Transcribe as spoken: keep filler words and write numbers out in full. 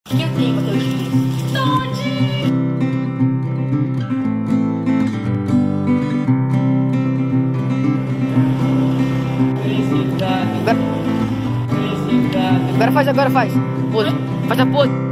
Que tem o teu espírito? Todinho! Agora faz, agora faz. Pose. Faz a pose.